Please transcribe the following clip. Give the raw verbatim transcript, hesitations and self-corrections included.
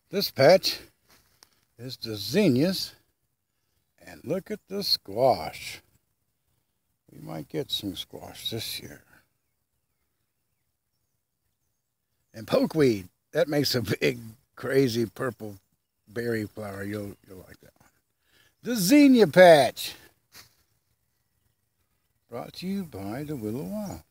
This patch is the Zenias, and look at the squash. We might get some squash this year. And pokeweed, that makes a big, crazy purple berry flower. You'll, you'll like that one. The Zenia patch, brought to you by the Willow Wild.